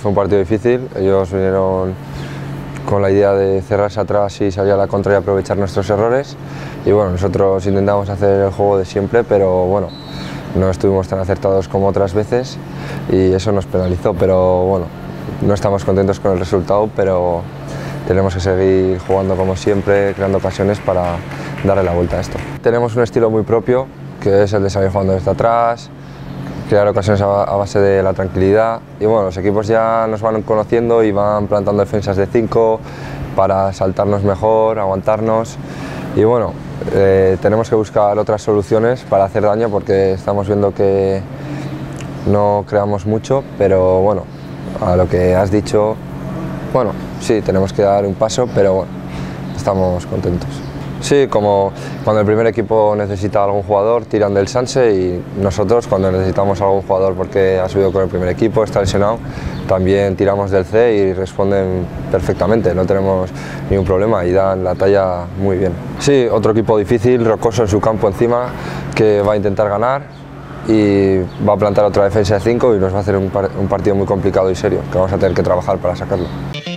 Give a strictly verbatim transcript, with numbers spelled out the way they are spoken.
fue un partido difícil, ellos vinieron con la idea de cerrarse atrás y salir a la contra y aprovechar nuestros errores, y bueno, nosotros intentamos hacer el juego de siempre, pero bueno, no estuvimos tan acertados como otras veces y eso nos penalizó, pero bueno, no estamos contentos con el resultado, pero tenemos que seguir jugando como siempre, creando ocasiones para darle la vuelta a esto. Tenemos un estilo muy propio, que es el de salir jugando desde atrás, crear ocasiones a base de la tranquilidad, y bueno, los equipos ya nos van conociendo y van plantando defensas de cinco para saltarnos mejor, aguantarnos, y bueno, eh, tenemos que buscar otras soluciones para hacer daño porque estamos viendo que no creamos mucho, pero bueno, a lo que has dicho, bueno, sí, tenemos que dar un paso, pero bueno, estamos contentos. Sí, como cuando el primer equipo necesita algún jugador, tiran del Sanse, y nosotros cuando necesitamos algún jugador porque ha subido con el primer equipo, está lesionado, también tiramos del C y responden perfectamente, no tenemos ningún problema y dan la talla muy bien. Sí, otro equipo difícil, rocoso en su campo encima, que va a intentar ganar y va a plantar otra defensa de cinco y nos va a hacer un, par un partido muy complicado y serio, que vamos a tener que trabajar para sacarlo.